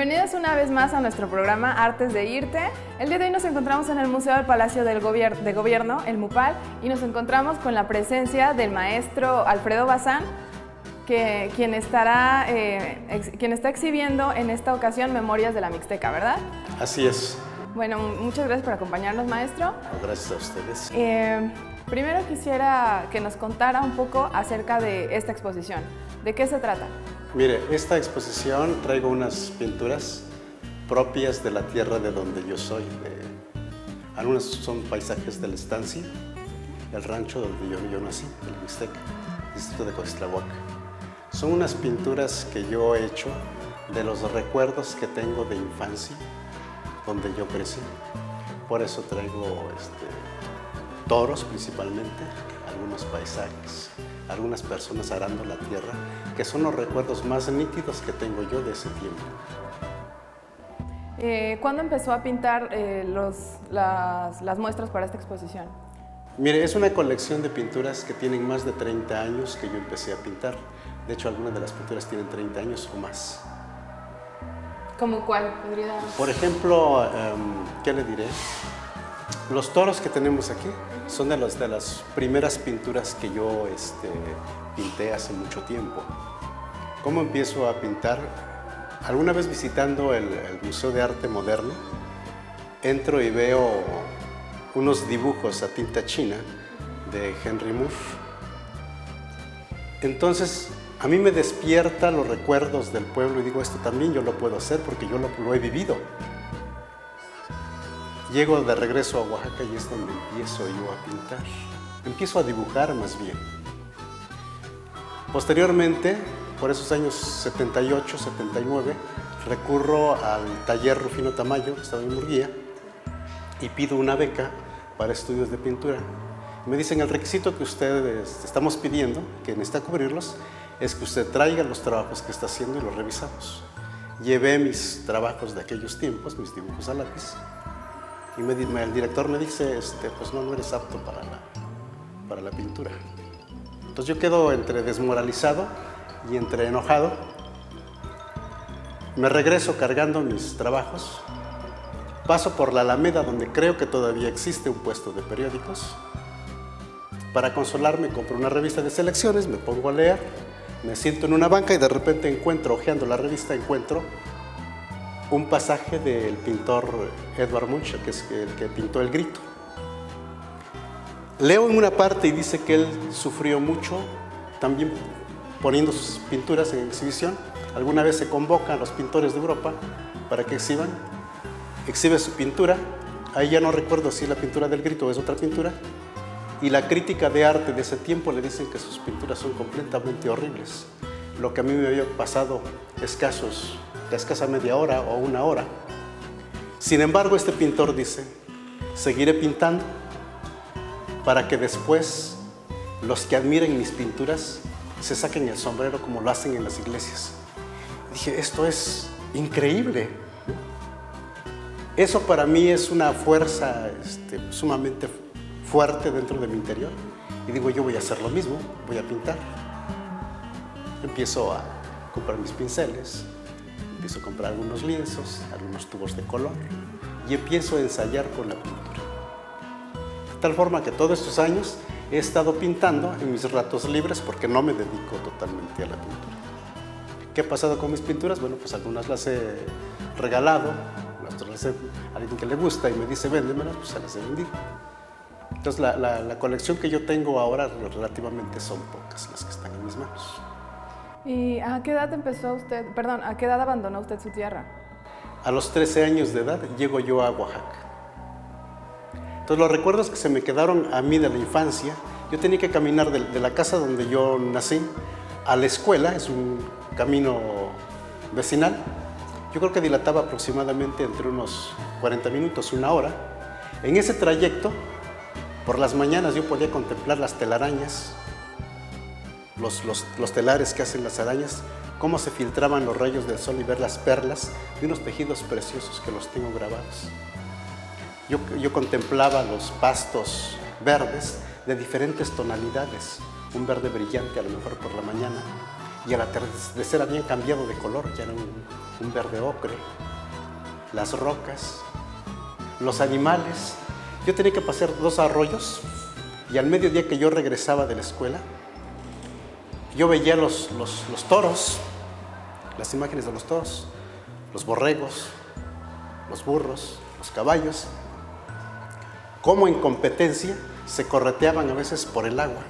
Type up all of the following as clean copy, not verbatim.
Bienvenidos una vez más a nuestro programa Artes de Irte. El día de hoy nos encontramos en el Museo del Palacio de Gobierno, el MUPAL, y nos encontramos con la presencia del maestro Alfredo Bazán, quien está exhibiendo en esta ocasión Memorias de la Mixteca, ¿verdad? Así es. Bueno, muchas gracias por acompañarnos, maestro. Gracias a ustedes. Primero quisiera que nos contara un poco acerca de esta exposición. ¿De qué se trata? Mire, esta exposición traigo unas pinturas propias de la tierra de donde yo soy. Algunas son paisajes de la estancia, el rancho donde yo nací, el Mixteca, distrito de Coixtlahuaca. Son unas pinturas que yo he hecho de los recuerdos que tengo de infancia, donde yo crecí. Por eso traigo toros principalmente, algunos paisajes, algunas personas arando la tierra, que son los recuerdos más nítidos que tengo yo de ese tiempo. ¿Cuándo empezó a pintar las muestras para esta exposición? Mire, es una colección de pinturas que tienen más de 30 años que yo empecé a pintar. De hecho, algunas de las pinturas tienen 30 años o más. ¿Cómo cuál? ¿Podría dar? Por ejemplo, ¿qué le diré? Los toros que tenemos aquí son de las primeras pinturas que yo pinté hace mucho tiempo. ¿Cómo empiezo a pintar? Alguna vez visitando el Museo de Arte Moderno, entro y veo unos dibujos a tinta china de Henry Moore. Entonces, a mí me despierta los recuerdos del pueblo y digo, esto también yo lo puedo hacer porque yo lo he vivido. Llego de regreso a Oaxaca y es donde empiezo yo a pintar. Empiezo a dibujar más bien. Posteriormente, por esos años 78, 79, recurro al taller Rufino Tamayo, que estaba en Murguía, y pido una beca para estudios de pintura. Me dicen, el requisito que ustedes estamos pidiendo, que necesita cubrirlos, es que usted traiga los trabajos que está haciendo y los revisamos. Llevé mis trabajos de aquellos tiempos, mis dibujos a lápiz, y el director me dice, pues no eres apto para la pintura. Entonces yo quedo entre desmoralizado y entre enojado. Me regreso cargando mis trabajos, paso por la Alameda, donde creo que todavía existe un puesto de periódicos. Para consolarme, compro una revista de selecciones, me pongo a leer, me siento en una banca y de repente hojeando la revista, encuentro un pasaje del pintor Edvard Munch, que es el que pintó El Grito. Leo en una parte y dice que él sufrió mucho, también poniendo sus pinturas en exhibición. Alguna vez se convoca a los pintores de Europa para que exhibe su pintura. Ahí ya no recuerdo si es la pintura del Grito o es otra pintura. Y la crítica de arte de ese tiempo le dicen que sus pinturas son completamente horribles. Lo que a mí me había pasado escasa media hora o una hora. Sin embargo, este pintor dice, seguiré pintando para que después los que admiren mis pinturas se saquen el sombrero como lo hacen en las iglesias. Dije, esto es increíble. Eso para mí es una fuerza sumamente fuerte dentro de mi interior. Y digo, yo voy a hacer lo mismo, voy a pintar. Empiezo a comprar mis pinceles, empiezo a comprar algunos lienzos, algunos tubos de color y empiezo a ensayar con la pintura. De tal forma que todos estos años he estado pintando en mis ratos libres porque no me dedico totalmente a la pintura. ¿Qué ha pasado con mis pinturas? Bueno, pues algunas las he regalado, otras las he a alguien que le gusta y me dice véndemelas, pues se las he vendido. Entonces la colección que yo tengo ahora relativamente son pocas las que están en mis manos. ¿Y a qué edad a qué edad abandonó usted su tierra? A los 13 años de edad llego yo a Oaxaca. Entonces los recuerdos que se me quedaron a mí de la infancia, yo tenía que caminar de la casa donde yo nací a la escuela, es un camino vecinal. Yo creo que dilataba aproximadamente entre unos 40 minutos, una hora. En ese trayecto, por las mañanas yo podía contemplar las telarañas, los telares que hacen las arañas, cómo se filtraban los rayos del sol y ver las perlas de unos tejidos preciosos que los tengo grabados. Yo contemplaba los pastos verdes de diferentes tonalidades, un verde brillante a lo mejor por la mañana, y al atardecer habían cambiado de color, ya eran un verde ocre, las rocas, los animales. Yo tenía que pasar 2 arroyos y al mediodía que yo regresaba de la escuela, yo veía los toros, las imágenes de los toros, los borregos, los burros, los caballos, cómo en competencia se correteaban a veces por el agua.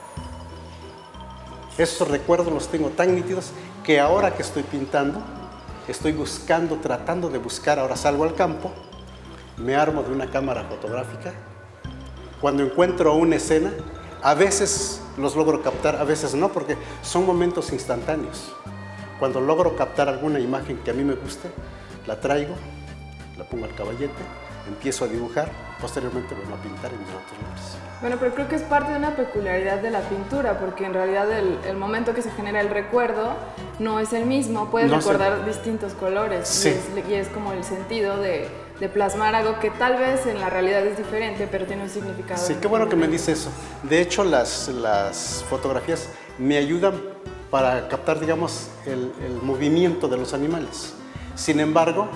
Esos recuerdos los tengo tan nítidos que ahora que estoy pintando, estoy buscando, tratando de buscar, ahora salgo al campo, me armo de una cámara fotográfica, cuando encuentro una escena, a veces los logro captar, a veces no, porque son momentos instantáneos. Cuando logro captar alguna imagen que a mí me guste, la traigo, la pongo al caballete, empiezo a dibujar, posteriormente me voy a pintar en mis otros lugares. Bueno, pero creo que es parte de una peculiaridad de la pintura, porque en realidad el momento que se genera el recuerdo no es el mismo, puedes recordar distintos colores, sí. y es como el sentido de plasmar algo que tal vez en la realidad es diferente, pero tiene un significado. Sí, qué bueno que me dice eso. De hecho, las fotografías me ayudan para captar, digamos, el movimiento de los animales. Sin embargo,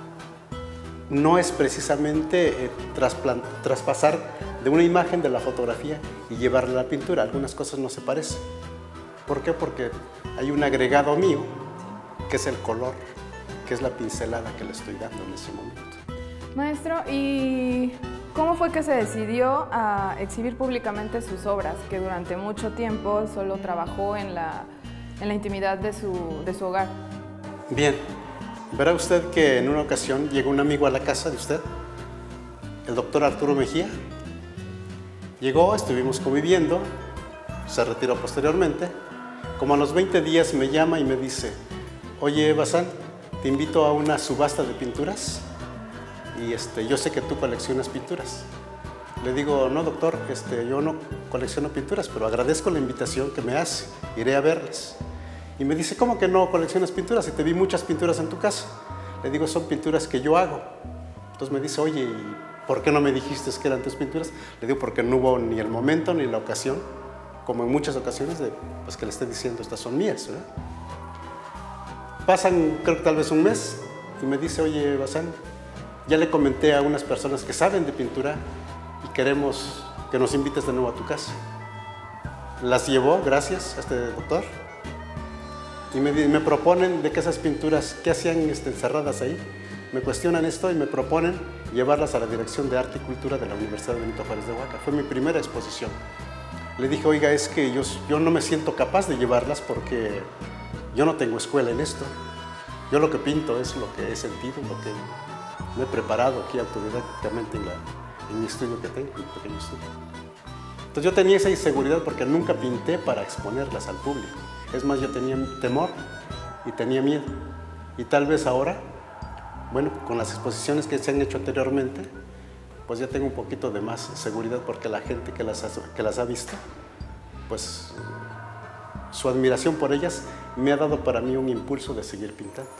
no es precisamente traspasar de una imagen de la fotografía y llevarla a la pintura. Algunas cosas no se parecen. ¿Por qué? Porque hay un agregado mío, que es el color, que es la pincelada que le estoy dando en ese momento. Maestro, ¿y cómo fue que se decidió a exhibir públicamente sus obras, que durante mucho tiempo solo trabajó en la intimidad de su hogar? Bien, verá usted que en una ocasión llegó un amigo a la casa de usted, el doctor Arturo Mejía. Llegó, estuvimos conviviendo, se retiró posteriormente. Como a los 20 días me llama y me dice: oye, Bazán, te invito a una subasta de pinturas y yo sé que tú coleccionas pinturas. Le digo: no, doctor, yo no colecciono pinturas, pero agradezco la invitación que me hace, iré a verlas. Y me dice: ¿cómo que no coleccionas pinturas? Y te vi muchas pinturas en tu casa. Le digo: son pinturas que yo hago. Entonces me dice: oye, ¿y por qué no me dijiste que eran tus pinturas? Le digo: porque no hubo ni el momento ni la ocasión, como en muchas ocasiones, pues que le esté diciendo estas son mías, ¿verdad? Pasan, creo que tal vez un mes, y me dice: oye, Bazán, ya le comenté a unas personas que saben de pintura y queremos que nos invites de nuevo a tu casa. Las llevó, gracias a este doctor, y me proponen de que esas pinturas, ¿qué hacían encerradas ahí? Me cuestionan esto y me proponen llevarlas a la Dirección de Arte y Cultura de la Universidad Benito Juárez de Oaxaca. Fue mi primera exposición. Le dije: oiga, es que yo no me siento capaz de llevarlas porque yo no tengo escuela en esto. Yo lo que pinto es lo que he sentido, lo que me he preparado aquí autodidácticamente en mi estudio que tengo, en mi pequeño estudio. Entonces yo tenía esa inseguridad porque nunca pinté para exponerlas al público. Es más, yo tenía temor y tenía miedo. Y tal vez ahora, bueno, con las exposiciones que se han hecho anteriormente, pues ya tengo un poquito de más seguridad porque la gente que las ha visto, pues su admiración por ellas me ha dado para mí un impulso de seguir pintando.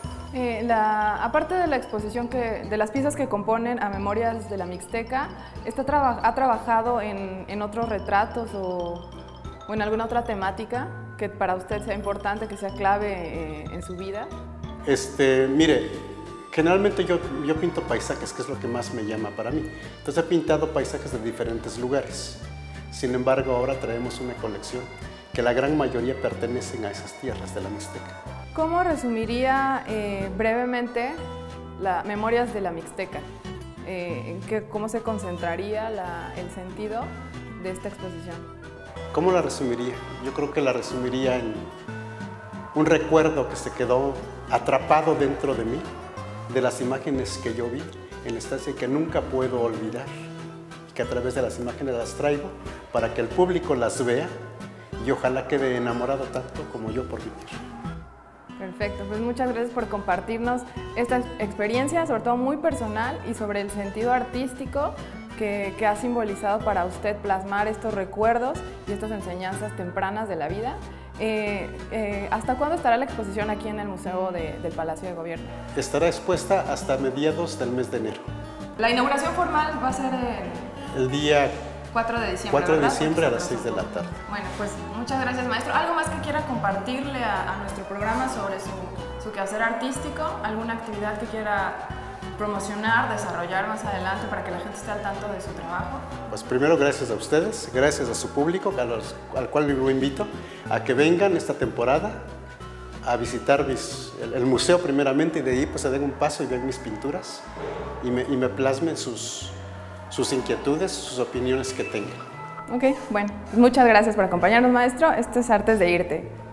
Aparte de la exposición, de las piezas que componen a Memorias de la Mixteca, ¿ha trabajado en otros retratos o en alguna otra temática que para usted sea importante, que sea clave en su vida? Mire, generalmente yo pinto paisajes, que es lo que más me llama para mí. Entonces he pintado paisajes de diferentes lugares. Sin embargo, ahora traemos una colección que la gran mayoría pertenecen a esas tierras de la Mixteca. ¿Cómo resumiría brevemente Memorias de la Mixteca? ¿Cómo se concentraría el sentido de esta exposición? ¿Cómo la resumiría? Yo creo que la resumiría en un recuerdo que se quedó atrapado dentro de mí, de las imágenes que yo vi en la estancia y que nunca puedo olvidar, y que a través de las imágenes las traigo para que el público las vea y ojalá quede enamorado tanto como yo por vivir. Perfecto, pues muchas gracias por compartirnos esta experiencia, sobre todo muy personal, y sobre el sentido artístico que ha simbolizado para usted plasmar estos recuerdos y estas enseñanzas tempranas de la vida. ¿Hasta cuándo estará la exposición aquí en el Museo del Palacio de Gobierno? Estará expuesta hasta mediados del mes de enero. La inauguración formal va a ser el día 4 de diciembre, 4 de ¿verdad? diciembre a las 6 de la tarde. Bueno, pues muchas gracias, maestro. ¿Algo más que quiera compartirle a nuestro programa sobre su quehacer artístico? ¿Alguna actividad que quiera promocionar, desarrollar más adelante para que la gente esté al tanto de su trabajo? Pues primero gracias a ustedes, gracias a su público, al cual lo invito a que vengan esta temporada a visitar el museo primeramente, y de ahí pues se den un paso y ven mis pinturas y me plasmen sus inquietudes, sus opiniones que tengan. Ok, bueno, pues muchas gracias por acompañarnos, maestro. Esto es Artes de Irte.